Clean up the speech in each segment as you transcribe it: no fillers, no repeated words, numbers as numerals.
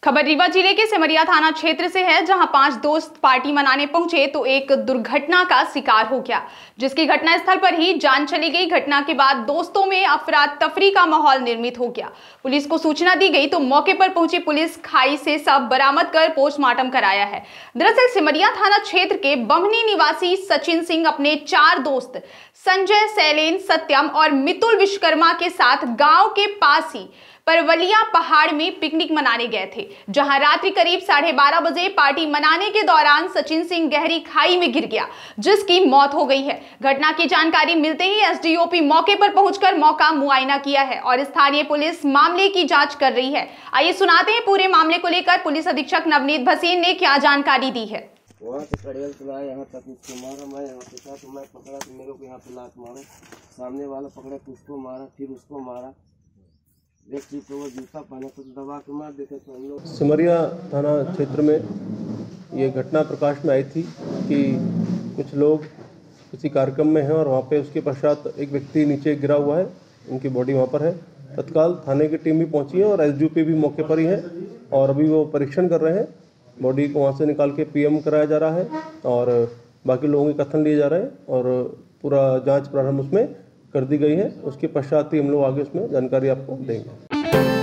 खबर रीवा जिले के सिमरिया थाना क्षेत्र से है, जहां 5 दोस्त पार्टी मनाने पहुंचे तो एक दुर्घटना का शिकार हो गया, जिसकी घटनास्थल पर ही जान चली गई। घटना के बाद दोस्तों में अफरा तफरी का माहौल निर्मित हो गया। पुलिस को सूचना दी गई तो मौके पर पहुंची पुलिस खाई से शव बरामद कर पोस्टमार्टम कराया है। दरअसल सिमरिया थाना क्षेत्र के बमनी निवासी सचिन सिंह अपने 4 दोस्त संजय, शैलेन, सत्यम और मितुल विश्वकर्मा के साथ गांव के पास ही परवलिया पहाड़ में पिकनिक मनाने गए थे, जहां रात्रि करीब 12:30 बजे पार्टी मनाने के दौरान सचिन सिंह गहरी खाई में गिर गया, जिसकी मौत हो गई है। घटना की जानकारी मिलते ही एसडीओपी मौके पर पहुंचकर मौका मुआयना किया है और स्थानीय पुलिस मामले की जांच कर रही है। आइए सुनाते हैं पूरे मामले को लेकर पुलिस अधीक्षक नवनीत भसीन ने क्या जानकारी दी है। वहाँ से कड़ियल चलाया, यहाँ तक उसको मारा, मैं यहाँ पे था तो मैं पकड़ा तो मेरे को यहाँ पे लात मारा, सामने वाला पकड़ा तो उसको मारा, फिर उसको मारा, व्यक्ति तो वो जूता पहने तो दबा के मार देते। तो हम लोग सिमरिया थाना क्षेत्र में ये घटना प्रकाश में आई थी कि कुछ लोग किसी कार्यक्रम में हैं और वहाँ पे उसके पश्चात एक व्यक्ति नीचे गिरा हुआ है, उनकी बॉडी वहाँ पर है। तत्काल थाने की टीम भी पहुँची है और एसडीओपी भी मौके पर ही है और अभी वो परीक्षण कर रहे हैं। बॉडी को वहाँ से निकाल के पीएम कराया जा रहा है और बाकी लोगों के कथन लिए जा रहे हैं और पूरा जांच प्रारंभ उसमें कर दी गई है। उसके पश्चात ही हम लोग आगे उसमें जानकारी आपको देंगे।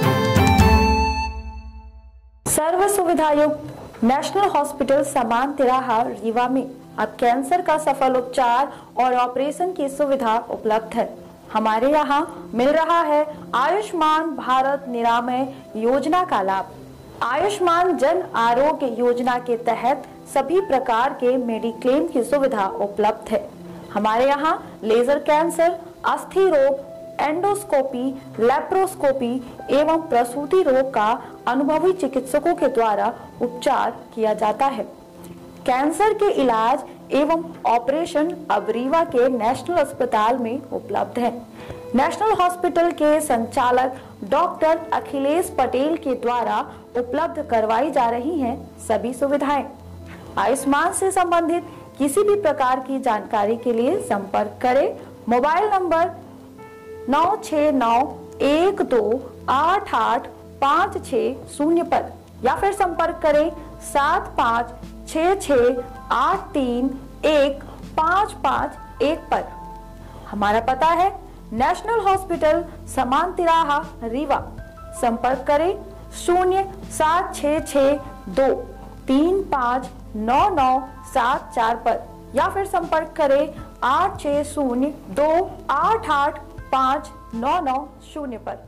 सर्व सुविधायुक्त नेशनल हॉस्पिटल समान तिराहा रीवा में अब कैंसर का सफल उपचार और ऑपरेशन की सुविधा उपलब्ध है। हमारे यहाँ मिल रहा है आयुष्मान भारत निरामय योजना का लाभ। आयुष्मान जन आरोग्य योजना के तहत सभी प्रकार के मेडिक्लेम की सुविधा उपलब्ध है। हमारे यहाँ लेजर कैंसर, अस्थि रोग, एंडोस्कोपी, लेप्रोस्कोपी एवं प्रसूति रोग का अनुभवी चिकित्सकों के द्वारा उपचार किया जाता है। कैंसर के इलाज एवं ऑपरेशन अब रीवा के नेशनल अस्पताल में उपलब्ध है। नेशनल हॉस्पिटल के संचालक डॉक्टर अखिलेश पटेल के द्वारा उपलब्ध करवाई जा रही हैं सभी सुविधाएं। आयुष्मान से संबंधित किसी भी प्रकार की जानकारी के लिए संपर्क करें मोबाइल नंबर 9691288560 पर या फिर संपर्क करें 7566831551 पर। हमारा पता है नेशनल हॉस्पिटल समान तिराहा रीवा। संपर्क करें 07662359974 पर या फिर संपर्क करें 8602885990 पर।